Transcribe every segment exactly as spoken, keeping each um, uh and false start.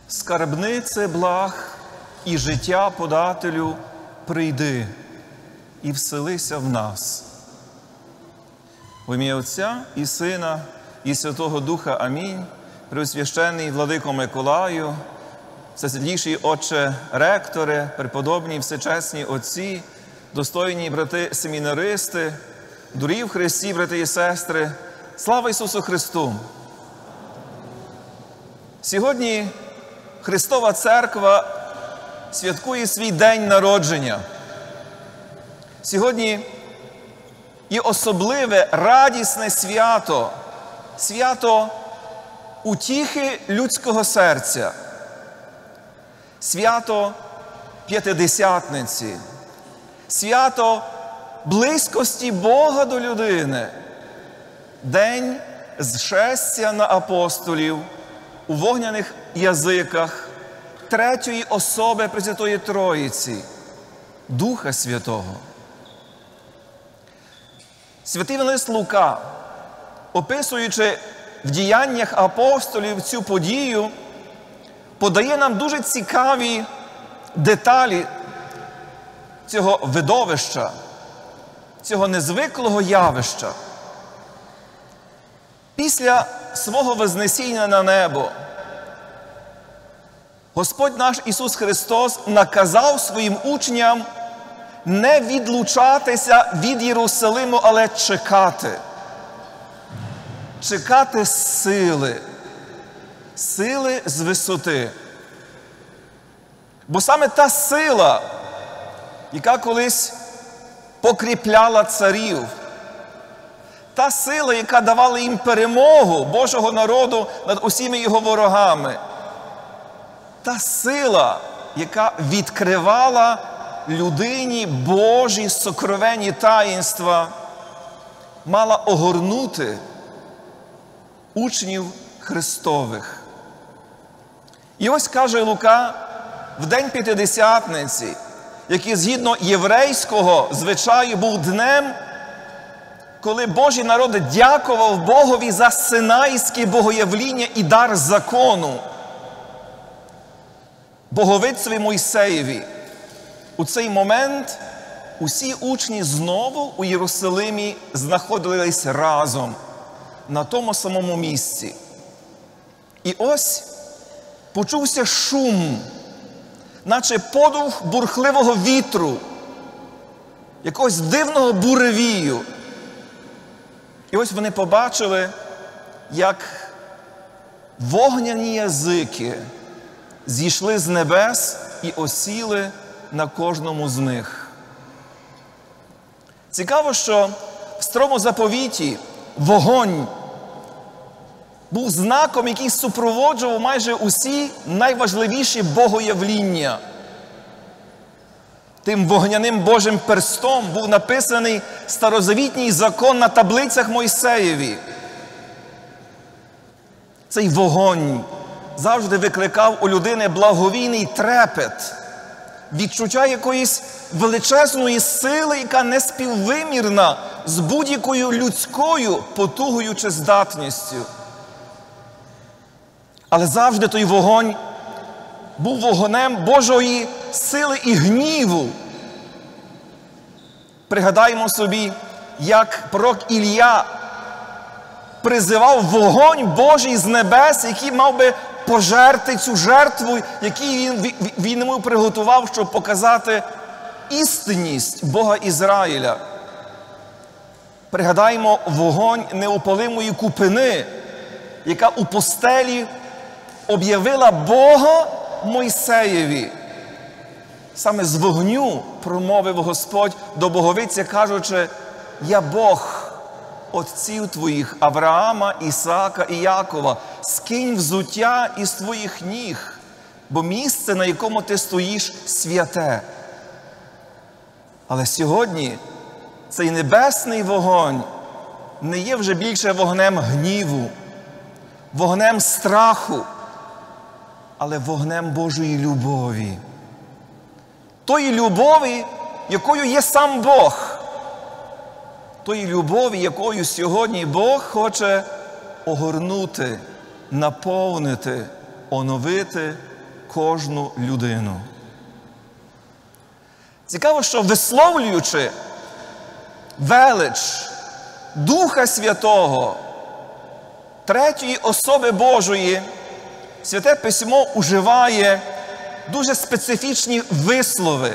Скарбнице благ і життя подателю, прийди і вселися в нас. В ім'я Отця і Сина, і Святого Духа. Амінь. Преосвященний Владико Миколаю, всесвітліший Отче ректори, преподобні всечесні отці, достойні брати-семінаристи, дорогі в Христі, брати і сестри, слава Ісусу Христу! Сьогодні Христова Церква святкує свій день народження. Сьогодні є особливе, радісне свято, свято утіхи людського серця, свято П'ятидесятниці, свято близькості Бога до людини, день зшестя на апостолів у вогняних язиках третьої особи Пресвятої Троїці, Духа Святого. Святий Євангелист Лука, описуючи в діяннях апостолів цю подію, подає нам дуже цікаві деталі цього видовища, цього незвиклого явища. Після свого вознесіння на небо Господь наш Ісус Христос наказав своїм учням не відлучатися від Єрусалиму, але чекати. Чекати сили, сили з висоти. Бо саме та сила, яка колись покріпляла царів, та сила, яка давала їм перемогу Божого народу над усіма його ворогами, та сила, яка відкривала людині Божі сокровенні таїнства, мала огорнути учнів Христових. І ось каже Лука, в день П'ятидесятниці, який згідно єврейського звичаю був днем, коли Божий народ дякував Богові за синайське богоявління і дар закону, боговидцеві Мойсеєві. У цей момент усі учні знову у Єрусалимі знаходились разом, на тому самому місці. І ось почувся шум, наче подух бурхливого вітру, якогось дивного буревію. І ось вони побачили, як вогняні язики зійшли з небес і осіли на кожному з них. Цікаво, що в Старому Заповіті вогонь був знаком, який супроводжував майже усі найважливіші богоявління. Тим вогняним Божим перстом був написаний старозавітній закон на таблицях Мойсеєві. Цей вогонь завжди викликав у людини благовійний трепет, відчуття якоїсь величезної сили, яка неспіввимірна з будь-якою людською потугою чи здатністю. Але завжди той вогонь був вогнем Божої сили і гніву. Пригадаємо собі, як пророк Ілля призивав вогонь Божий з небес, який мав би пожерти цю жертву, яку він, він йому приготував, щоб показати істинність Бога Ізраїля. Пригадаємо вогонь неопалимої купини, яка у пустелі об'явила Бога Мойсеєві. Саме з вогню промовив Господь до боговиця, кажучи: «Я Бог отців твоїх Авраама, Ісаака і Якова, скинь взуття із твоїх ніг, бо місце, на якому ти стоїш, святе». Але сьогодні цей небесний вогонь не є вже більше вогнем гніву, вогнем страху, але вогнем Божої любові. Тої любові, якою є сам Бог. Тої любові, якою сьогодні Бог хоче огорнути, наповнити, оновити кожну людину. Цікаво, що висловлюючи велич Духа Святого, третьої особи Божої, Святе Письмо уживає дуже специфічні вислови,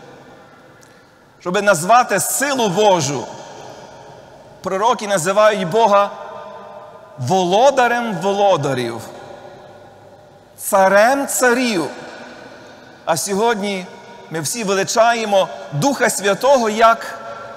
щоб назвати силу Божу. Пророки називають Бога володарем володарів, царем царів. А сьогодні ми всі величаємо Духа Святого як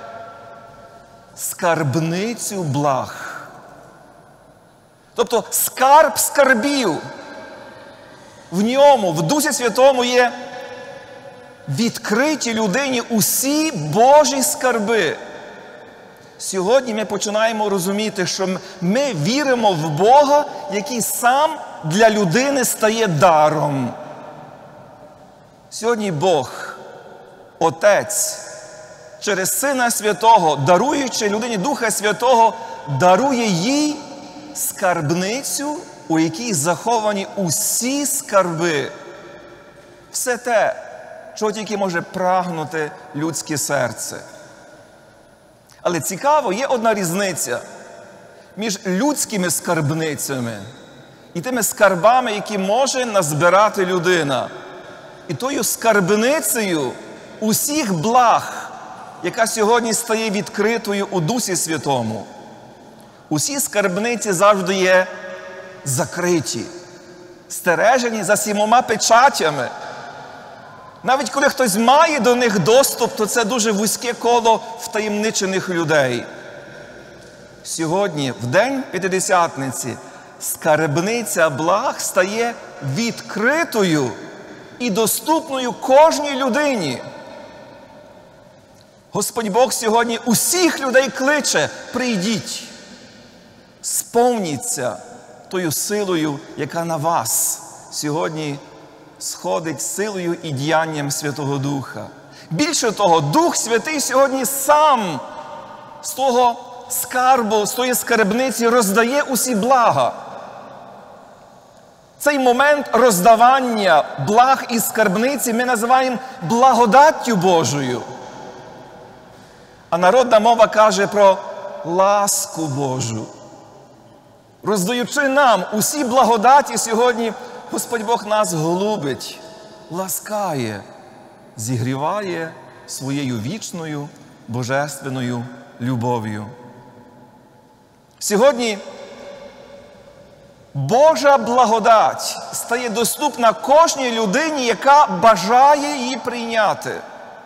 скарбницю благ. Тобто скарб скарбів. В ньому, в Дусі Святому є відкриті людині усі Божі скарби. Сьогодні ми починаємо розуміти, що ми віримо в Бога, який сам для людини стає даром. Сьогодні Бог, Отець, через Сина Святого, даруючи людині Духа Святого, дарує їй скарбницю, у якій заховані усі скарби. Все те, чого тільки може прагнути людське серце. Але цікаво, є одна різниця між людськими скарбницями і тими скарбами, які може назбирати людина. І тою скарбницею усіх благ, яка сьогодні стає відкритою у Дусі Святому. Усі скарбниці завжди є закриті, стережені за сімома печатями. Навіть коли хтось має до них доступ, то це дуже вузьке коло втаємничених людей. Сьогодні, в день П'ятидесятниці, скарбниця благ стає відкритою і доступною кожній людині. Господь Бог сьогодні усіх людей кличе: прийдіть, сповніться тою силою, яка на вас сьогодні сходить силою і діянням Святого Духа. Більше того, Дух Святий сьогодні сам з того скарбу, з тої скарбниці роздає усі блага. Цей момент роздавання благ із скарбниці ми називаємо благодаттю Божою. А народна мова каже про ласку Божу. Роздаючи нам усі благодаті сьогодні, Господь Бог нас голубить, ласкає, зігріває своєю вічною, божественною любов'ю. Сьогодні Божа благодать стає доступна кожній людині, яка бажає її прийняти.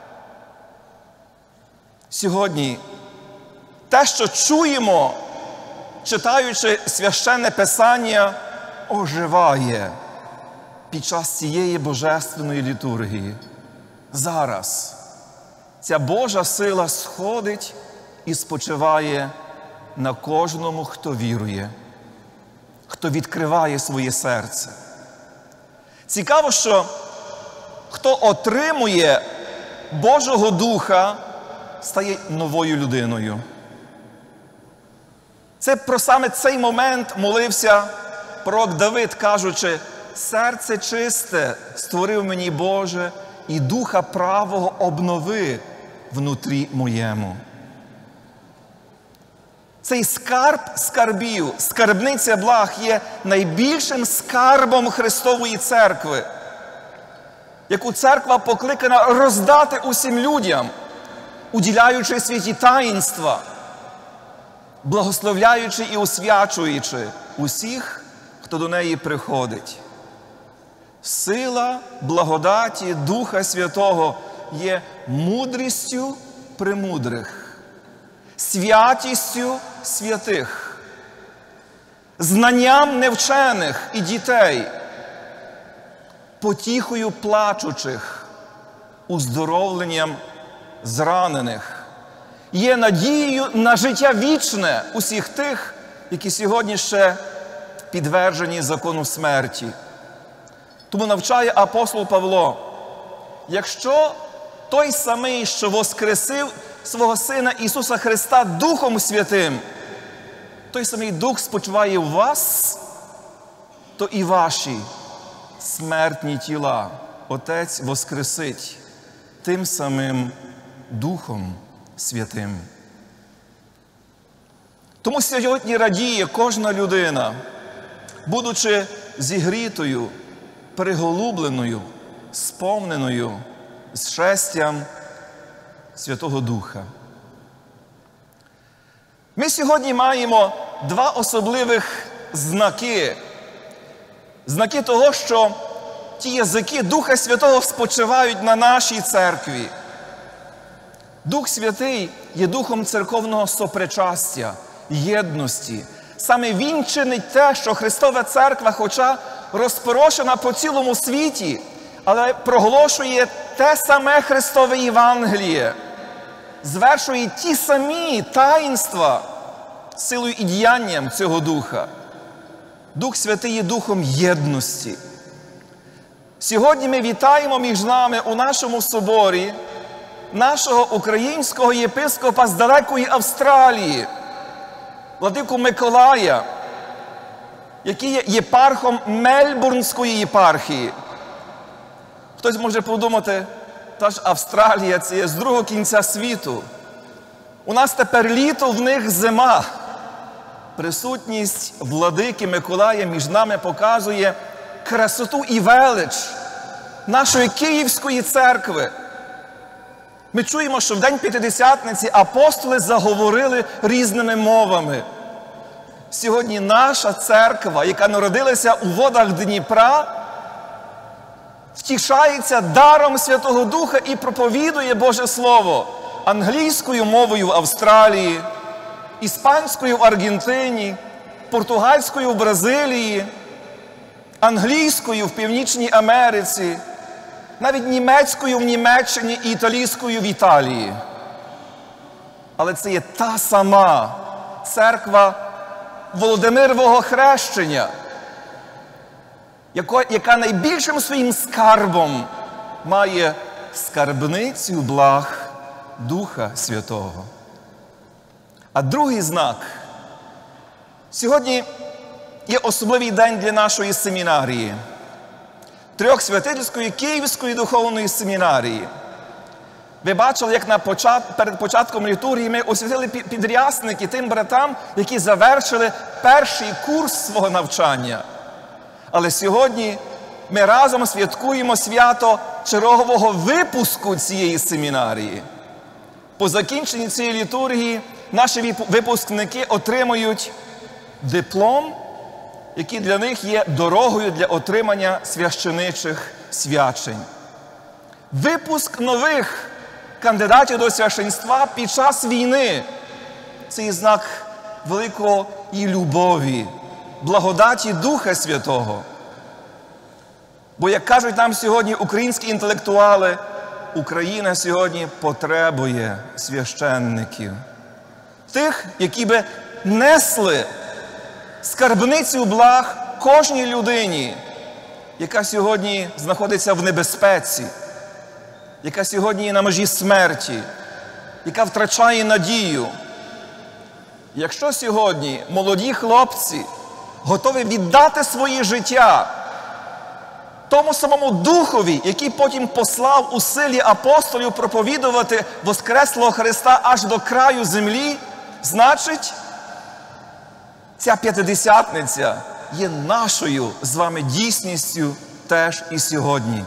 Сьогодні те, що чуємо, читаючи Священне Писання, оживає під час цієї божественної літургії. Зараз ця Божа сила сходить і спочиває на кожному, хто вірує, хто відкриває своє серце. Цікаво, що хто отримує Божого Духа, стає новою людиною. Це про саме цей момент молився пророк Давид, кажучи: «Серце чисте створив мені Боже, і духа правого обнови внутрі моєму». Цей скарб скарбів, скарбниця благ є найбільшим скарбом Христової Церкви, яку Церква покликана роздати усім людям, уділяючи святі таїнства, благословляючи і освячуючи усіх, хто до неї приходить. Сила благодаті Духа Святого є мудрістю премудрих, святістю святих, знанням невчених і дітей, потіхою плачучих, уздоровленням зранених. Є надією на життя вічне усіх тих, які сьогодні ще підтверджені закону смерті. Тому навчає апостол Павло: якщо той самий, що воскресив свого Сина Ісуса Христа Духом Святим, той самий Дух спочиває в вас, то і ваші смертні тіла Отець воскресить тим самим Духом Святим. Тому сьогодні радіє кожна людина, будучи зігрітою, приголубленою, сповненою зшестям Святого Духа. Ми сьогодні маємо два особливих знаки. Знаки того, що ті язики Духа Святого спочивають на нашій церкві. Дух Святий є духом церковного сопричастя, єдності. Саме Він чинить те, що Христова Церква, хоча розпорошена по цілому світі, але проголошує те саме Христове Євангеліє, звершує ті самі таїнства силою і діянням цього Духа. Дух Святий є духом єдності. Сьогодні ми вітаємо між нами у нашому соборі нашого українського єпископа з далекої Австралії, владику Миколая, який є єпархом Мельбурнської єпархії. Хтось може подумати, та ж Австралія – це є з другого кінця світу. У нас тепер літо, в них зима. Присутність владики Миколая між нами показує красоту і велич нашої Київської церкви. Ми чуємо, що в День П'ятидесятниці апостоли заговорили різними мовами. Сьогодні наша церква, яка народилася у водах Дніпра, втішається даром Святого Духа і проповідує Боже Слово англійською мовою в Австралії, іспанською в Аргентині, португальською в Бразилії, англійською в Північній Америці, навіть німецькою в Німеччині і італійською в Італії. Але це є та сама церква Володимирового хрещення, яка найбільшим своїм скарбом має скарбницю благ Духа Святого. А другий знак. Сьогодні є особливий день для нашої семінарії. Трьохсвятительської Київської духовної семінарії. Ви бачили, як на почат... перед початком літургії ми освятили підрясники тим братам, які завершили перший курс свого навчання. Але сьогодні ми разом святкуємо свято чергового випуску цієї семінарії. По закінченні цієї літургії наші випускники отримують диплом, який для них є дорогою для отримання священичих свячень. Випуск нових кандидатів до священства під час війни – це є знак великої любові, благодаті Духа Святого. Бо, як кажуть нам сьогодні українські інтелектуали, Україна сьогодні потребує священників. Тих, які би несли скарбницю благ кожній людині, яка сьогодні знаходиться в небезпеці, яка сьогодні є на межі смерті, яка втрачає надію. Якщо сьогодні молоді хлопці готові віддати своє життя тому самому Духові, який потім послав у силі апостолів проповідувати Воскреслого Христа аж до краю землі, значить, ця П'ятидесятниця є нашою з вами дійсністю теж і сьогодні.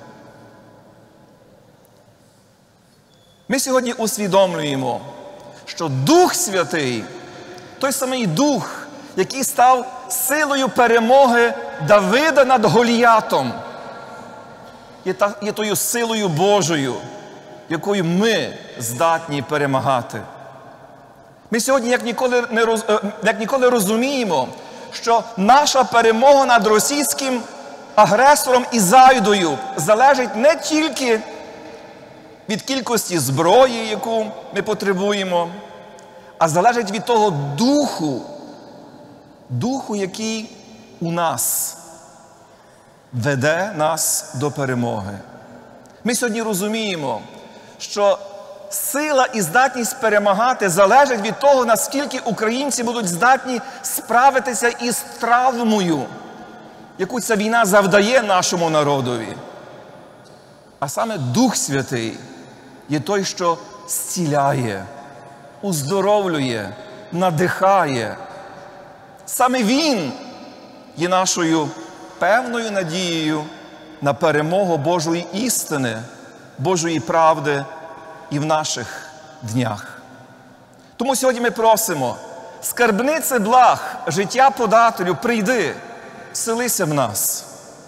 Ми сьогодні усвідомлюємо, що Дух Святий, той самий Дух, який став силою перемоги Давида над Голіятом, є, та, є тою силою Божою, якою ми здатні перемагати. Ми сьогодні як ніколи, не роз, як ніколи розуміємо, що наша перемога над російським агресором і зайдою залежить не тільки від кількості зброї, яку ми потребуємо, а залежить від того духу, духу, який у нас веде нас до перемоги. Ми сьогодні розуміємо, що сила і здатність перемагати залежить від того, наскільки українці будуть здатні справитися із травмою, яку ця війна завдає нашому народові. А саме Дух Святий є той, що зціляє, уздоровлює, надихає. Саме Він є нашою певною надією на перемогу Божої істини, Божої правди і в наших днях. Тому сьогодні ми просимо: скарбнице благ, життя подателю, прийди, вселися в нас.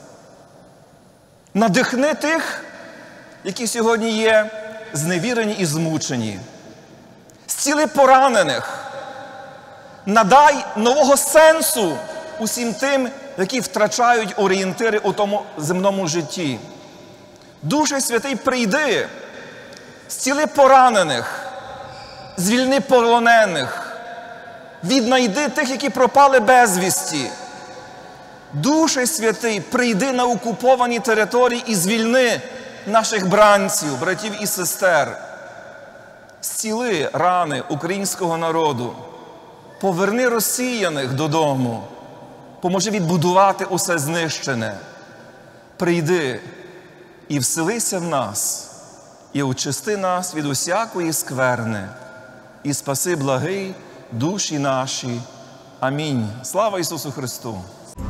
Надихни тих, які сьогодні є зневірені і змучені. Зціли поранених. Надай нового сенсу усім тим, які втрачають орієнтири у тому земному житті. Душе Святий, прийди, зціли поранених, звільни полонених, віднайди тих, які пропали безвісті. Душе Святий, прийди на окуповані території і звільни наших бранців, братів і сестер. Зціли рани українського народу. Поверни розсіяних додому. Поможи відбудувати усе знищене. Прийди і вселися в нас, і очисти нас від усякої скверни, і спаси благий душі наші. Амінь. Слава Ісусу Христу!